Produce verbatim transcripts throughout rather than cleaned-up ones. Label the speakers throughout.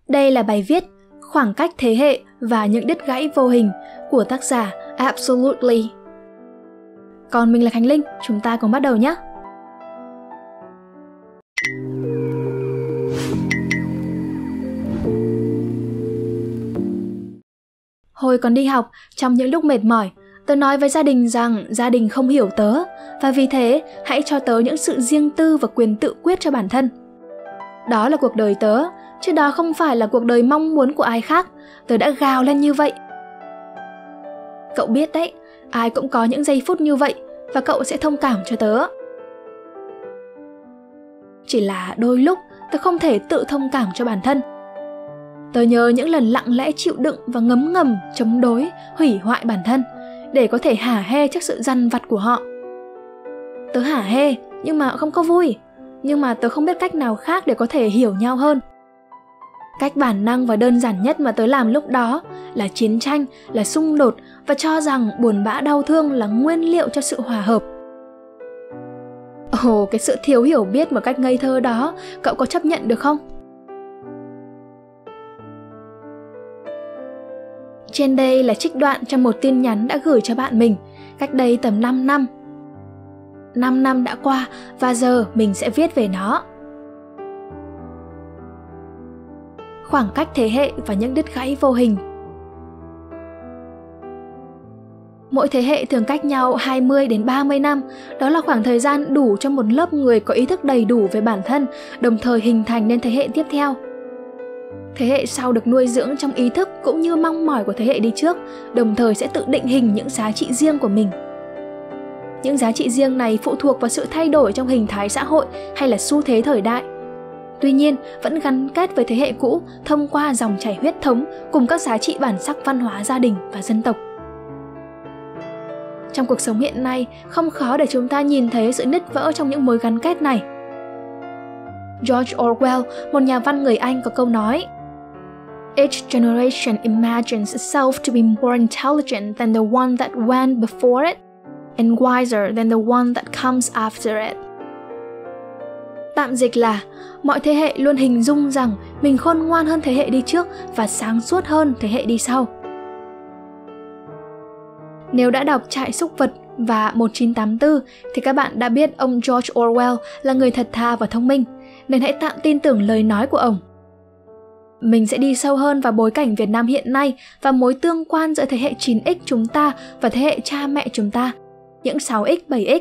Speaker 1: Đây là bài viết Khoảng cách thế hệ và những đứt gãy vô hình của tác giả Absolutely. Còn mình là Khánh Linh, chúng ta cùng bắt đầu nhé! Hồi còn đi học, trong những lúc mệt mỏi, tớ nói với gia đình rằng gia đình không hiểu tớ, và vì thế hãy cho tớ những sự riêng tư và quyền tự quyết cho bản thân. Đó là cuộc đời tớ, chứ đó không phải là cuộc đời mong muốn của ai khác. Tớ đã gào lên như vậy. Cậu biết đấy, ai cũng có những giây phút như vậy, và cậu sẽ thông cảm cho tớ. Chỉ là đôi lúc tớ không thể tự thông cảm cho bản thân. Tớ nhớ những lần lặng lẽ chịu đựng và ngấm ngầm chống đối, hủy hoại bản thân để có thể hả hê trước sự dằn vặt của họ. Tớ hả hê nhưng mà không có vui, nhưng mà tớ không biết cách nào khác để có thể hiểu nhau hơn. Cách bản năng và đơn giản nhất mà tớ làm lúc đó là chiến tranh, là xung đột và cho rằng buồn bã đau thương là nguyên liệu cho sự hòa hợp. Ồ, cái sự thiếu hiểu biết một cách ngây thơ đó, cậu có chấp nhận được không? Trên đây là trích đoạn trong một tin nhắn đã gửi cho bạn mình cách đây tầm năm năm. năm năm đã qua và giờ mình sẽ viết về nó. Khoảng cách thế hệ và những đứt gãy vô hình. Mỗi thế hệ thường cách nhau hai mươi đến ba mươi năm, đó là khoảng thời gian đủ cho một lớp người có ý thức đầy đủ về bản thân, đồng thời hình thành nên thế hệ tiếp theo. Thế hệ sau được nuôi dưỡng trong ý thức cũng như mong mỏi của thế hệ đi trước, đồng thời sẽ tự định hình những giá trị riêng của mình. Những giá trị riêng này phụ thuộc vào sự thay đổi trong hình thái xã hội hay là xu thế thời đại. Tuy nhiên, vẫn gắn kết với thế hệ cũ thông qua dòng chảy huyết thống cùng các giá trị bản sắc văn hóa gia đình và dân tộc. Trong cuộc sống hiện nay, không khó để chúng ta nhìn thấy sự nứt vỡ trong những mối gắn kết này. George Orwell, một nhà văn người Anh có câu nói: Each generation imagines itself to be more intelligent than the one that went before it, and wiser than the one that comes after it. Tạm dịch là, mọi thế hệ luôn hình dung rằng mình khôn ngoan hơn thế hệ đi trước và sáng suốt hơn thế hệ đi sau. Nếu đã đọc Trại súc vật và một chín tám tư thì các bạn đã biết ông George Orwell là người thật thà và thông minh, nên hãy tạm tin tưởng lời nói của ông. Mình sẽ đi sâu hơn vào bối cảnh Việt Nam hiện nay và mối tương quan giữa thế hệ chín x chúng ta và thế hệ cha mẹ chúng ta, những sáu x, bảy x.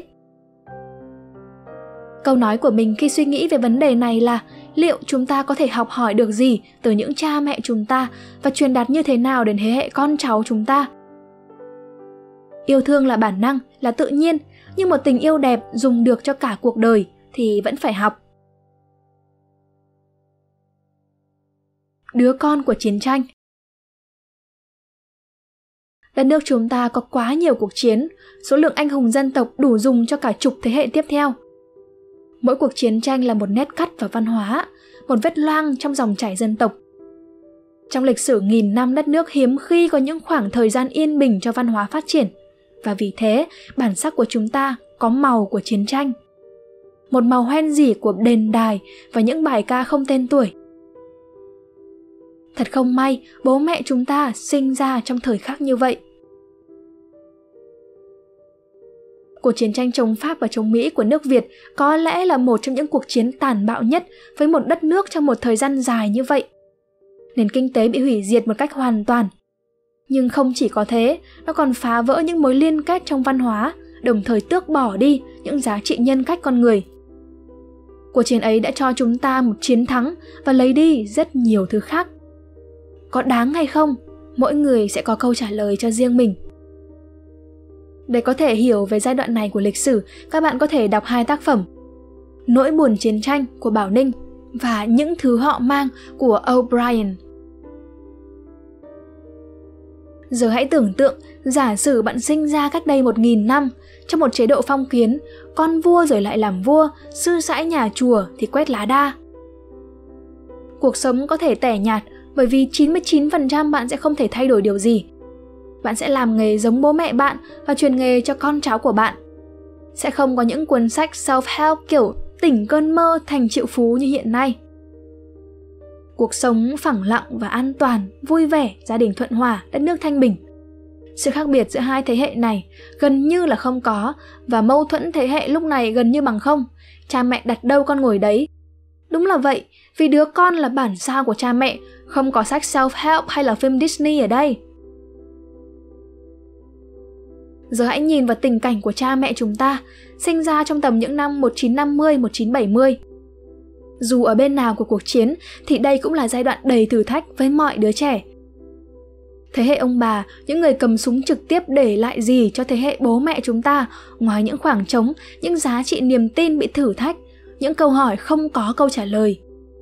Speaker 1: Câu nói của mình khi suy nghĩ về vấn đề này là liệu chúng ta có thể học hỏi được gì từ những cha mẹ chúng ta và truyền đạt như thế nào đến thế hệ con cháu chúng ta? Yêu thương là bản năng, là tự nhiên, nhưng một tình yêu đẹp dùng được cho cả cuộc đời thì vẫn phải học. Đứa con của chiến tranh. Đất nước chúng ta có quá nhiều cuộc chiến, số lượng anh hùng dân tộc đủ dùng cho cả chục thế hệ tiếp theo. Mỗi cuộc chiến tranh là một nét cắt vào văn hóa, một vết loang trong dòng chảy dân tộc. Trong lịch sử nghìn năm đất nước hiếm khi có những khoảng thời gian yên bình cho văn hóa phát triển, và vì thế bản sắc của chúng ta có màu của chiến tranh. Một màu hoen dỉ của đền đài và những bài ca không tên tuổi. Thật không may, bố mẹ chúng ta sinh ra trong thời khắc như vậy. Cuộc chiến tranh chống Pháp và chống Mỹ của nước Việt có lẽ là một trong những cuộc chiến tàn bạo nhất với một đất nước trong một thời gian dài như vậy. Nền kinh tế bị hủy diệt một cách hoàn toàn. Nhưng không chỉ có thế, nó còn phá vỡ những mối liên kết trong văn hóa, đồng thời tước bỏ đi những giá trị nhân cách con người. Cuộc chiến ấy đã cho chúng ta một chiến thắng và lấy đi rất nhiều thứ khác. Có đáng hay không? Mỗi người sẽ có câu trả lời cho riêng mình. Để có thể hiểu về giai đoạn này của lịch sử, các bạn có thể đọc hai tác phẩm: Nỗi buồn chiến tranh của Bảo Ninh và Những thứ họ mang của O'Brien. Giờ hãy tưởng tượng, giả sử bạn sinh ra cách đây một nghìn năm, trong một chế độ phong kiến, con vua rồi lại làm vua, sư sãi nhà chùa thì quét lá đa. Cuộc sống có thể tẻ nhạt bởi vì chín mươi chín phần trăm bạn sẽ không thể thay đổi điều gì. Bạn sẽ làm nghề giống bố mẹ bạn và truyền nghề cho con cháu của bạn. Sẽ không có những cuốn sách self-help kiểu tỉnh cơn mơ thành triệu phú như hiện nay. cuộc sống phẳng lặng và an toàn, vui vẻ, gia đình thuận hòa, đất nước thanh bình. Sự khác biệt giữa hai thế hệ này gần như là không có, và mâu thuẫn thế hệ lúc này gần như bằng không. Cha mẹ đặt đâu con ngồi đấy. Đúng là vậy, vì đứa con là bản sao của cha mẹ, không có sách self-help hay là phim Disney ở đây. Giờ hãy nhìn vào tình cảnh của cha mẹ chúng ta, sinh ra trong tầm những năm một nghìn chín trăm năm mươi, một nghìn chín trăm bảy mươi. Dù ở bên nào của cuộc chiến thì đây cũng là giai đoạn đầy thử thách với mọi đứa trẻ. Thế hệ ông bà, những người cầm súng trực tiếp để lại gì cho thế hệ bố mẹ chúng ta, ngoài những khoảng trống, những giá trị niềm tin bị thử thách, những câu hỏi không có câu trả lời.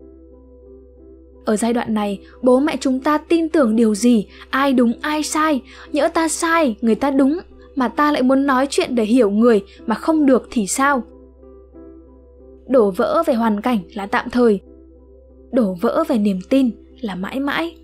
Speaker 1: Ở giai đoạn này, bố mẹ chúng ta tin tưởng điều gì, ai đúng ai sai, nhỡ ta sai, người ta đúng, mà ta lại muốn nói chuyện để hiểu người mà không được thì sao? Đổ vỡ về hoàn cảnh là tạm thời, đổ vỡ về niềm tin là mãi mãi.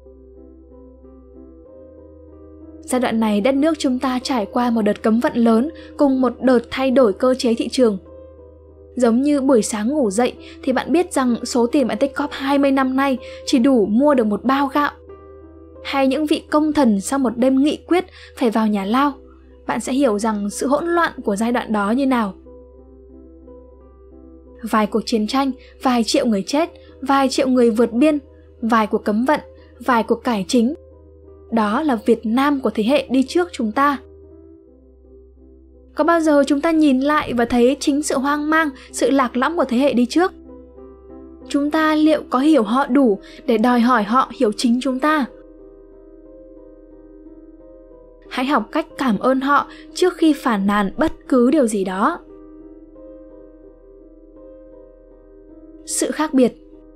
Speaker 1: Giai đoạn này đất nước chúng ta trải qua một đợt cấm vận lớn cùng một đợt thay đổi cơ chế thị trường. Giống như buổi sáng ngủ dậy thì bạn biết rằng số tiền bạn tích cóp hai mươi năm nay chỉ đủ mua được một bao gạo. Hay những vị công thần sau một đêm nghị quyết phải vào nhà lao, bạn sẽ hiểu rằng sự hỗn loạn của giai đoạn đó như nào. Vài cuộc chiến tranh, vài triệu người chết, vài triệu người vượt biên, vài cuộc cấm vận, vài cuộc cải chính. Đó là Việt Nam của thế hệ đi trước chúng ta. Có bao giờ chúng ta nhìn lại và thấy chính sự hoang mang, sự lạc lõng của thế hệ đi trước? Chúng ta liệu có hiểu họ đủ để đòi hỏi họ hiểu chính chúng ta? Hãy học cách cảm ơn họ trước khi phàn nàn bất cứ điều gì đó. Sự khác biệt.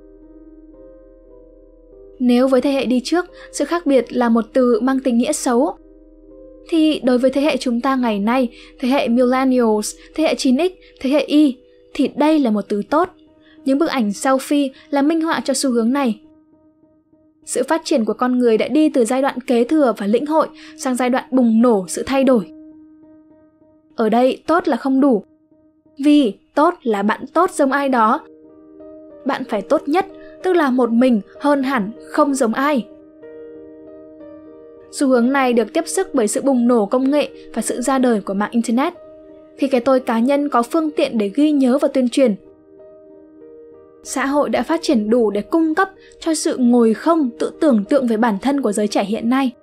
Speaker 1: Nếu với thế hệ đi trước, sự khác biệt là một từ mang tính nghĩa xấu, thì đối với thế hệ chúng ta ngày nay, thế hệ Millennials, thế hệ chín ích, thế hệ Y, thì đây là một từ tốt. Những bức ảnh selfie là minh họa cho xu hướng này. Sự phát triển của con người đã đi từ giai đoạn kế thừa và lĩnh hội sang giai đoạn bùng nổ sự thay đổi. Ở đây tốt là không đủ, vì tốt là bạn tốt giống ai đó. Bạn phải tốt nhất, tức là một mình hơn hẳn không giống ai. Xu hướng này được tiếp sức bởi sự bùng nổ công nghệ và sự ra đời của mạng Internet, khi cái tôi cá nhân có phương tiện để ghi nhớ và tuyên truyền. Xã hội đã phát triển đủ để cung cấp cho sự ngồi không tự tưởng tượng về bản thân của giới trẻ hiện nay.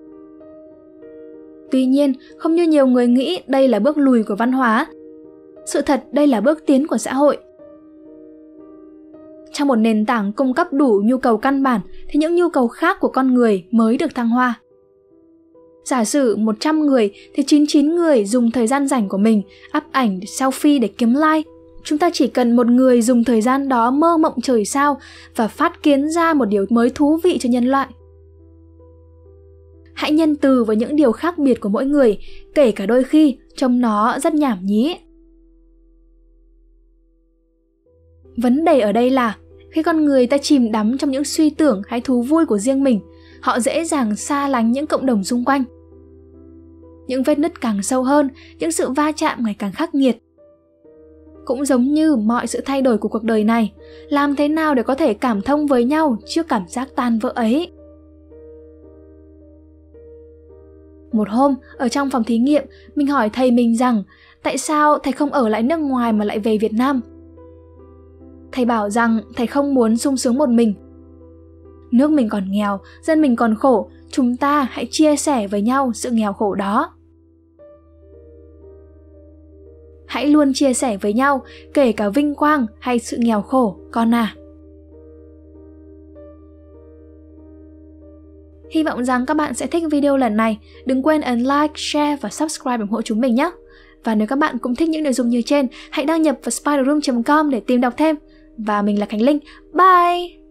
Speaker 1: Tuy nhiên, không như nhiều người nghĩ đây là bước lùi của văn hóa. Sự thật đây là bước tiến của xã hội. Trong một nền tảng cung cấp đủ nhu cầu căn bản thì những nhu cầu khác của con người mới được thăng hoa. Giả sử một trăm người thì chín mươi chín người dùng thời gian rảnh của mình up ảnh, selfie để kiếm like. Chúng ta chỉ cần một người dùng thời gian đó mơ mộng trời sao và phát kiến ra một điều mới thú vị cho nhân loại. Hãy nhân từ với những điều khác biệt của mỗi người, kể cả đôi khi trông nó rất nhảm nhí. Vấn đề ở đây là khi con người ta chìm đắm trong những suy tưởng hay thú vui của riêng mình, họ dễ dàng xa lánh những cộng đồng xung quanh. Những vết nứt càng sâu hơn, những sự va chạm ngày càng khắc nghiệt. Cũng giống như mọi sự thay đổi của cuộc đời này, làm thế nào để có thể cảm thông với nhau trước cảm giác tan vỡ ấy? Một hôm, ở trong phòng thí nghiệm, mình hỏi thầy mình rằng tại sao thầy không ở lại nước ngoài mà lại về Việt Nam? Thầy bảo rằng thầy không muốn sung sướng một mình. Nước mình còn nghèo, dân mình còn khổ, chúng ta hãy chia sẻ với nhau sự nghèo khổ đó. Hãy luôn chia sẻ với nhau, kể cả vinh quang hay sự nghèo khổ, con à. Hy vọng rằng các bạn sẽ thích video lần này. Đừng quên ấn like, share và subscribe ủng hộ chúng mình nhé. Và nếu các bạn cũng thích những nội dung như trên, hãy đăng nhập vào spider room chấm com để tìm đọc thêm. Và mình là Khánh Linh. Bye!